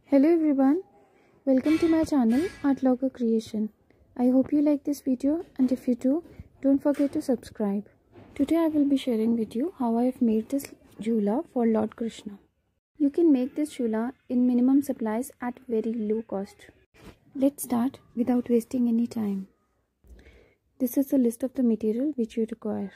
Hello everyone, welcome to my channel Artlockercreation. I hope you like this video, and if you do, don't forget to subscribe. Today I will be sharing with you how I have made this jhula for Lord Krishna. You can make this jhula in minimum supplies at very low cost. Let's start without wasting any time. This is the list of the material which you require.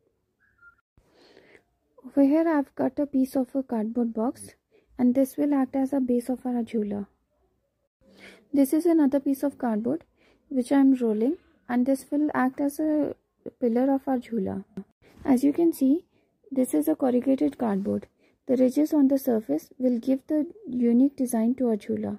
Over here I have cut a piece of a cardboard box, and this will act as a base of our jhula. This is another piece of cardboard which I am rolling, and this will act as a pillar of our jhula. As you can see, this is a corrugated cardboard. The ridges on the surface will give the unique design to our jhula.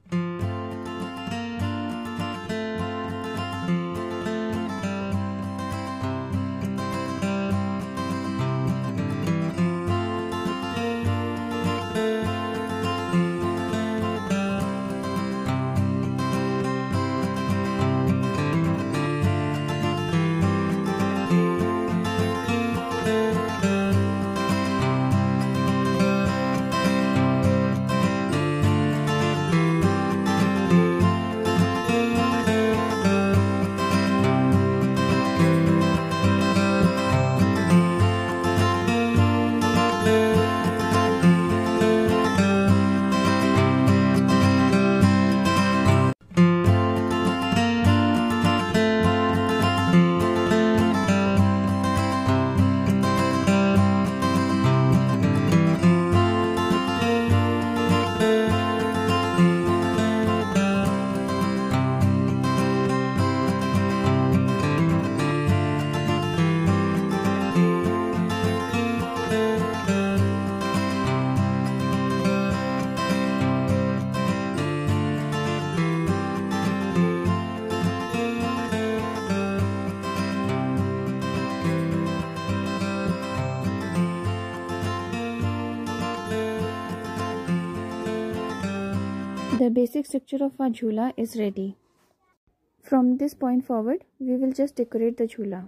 The basic structure of our jhula is ready. From this point forward, we will just decorate the jhula.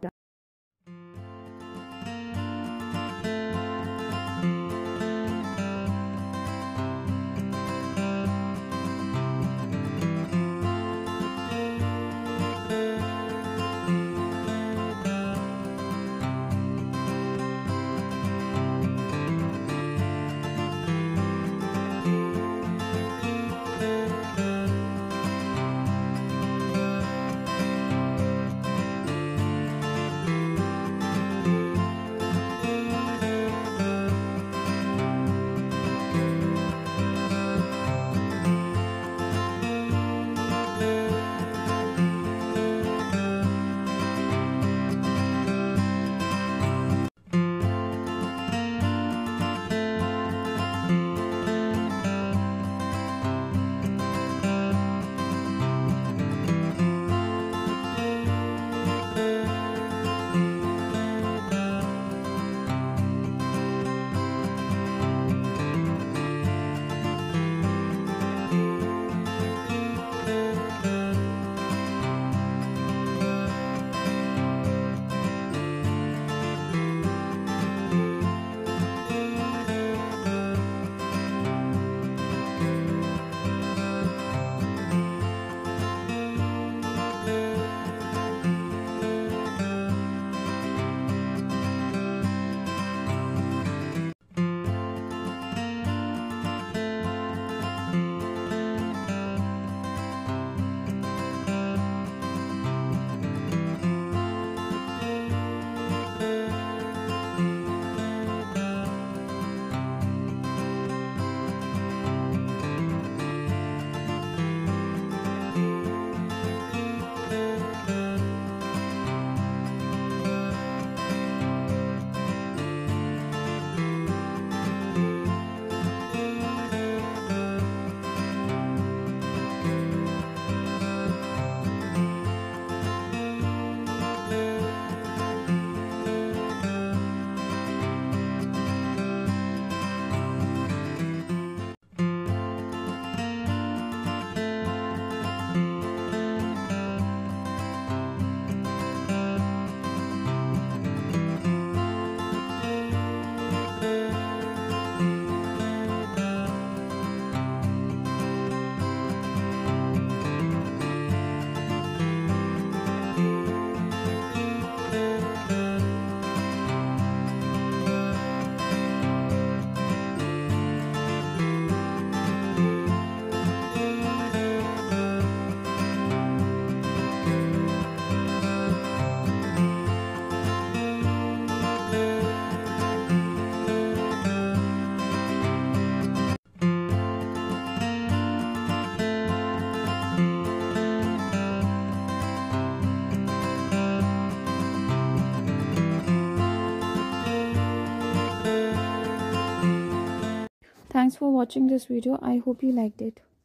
watching this video. I hope you liked it.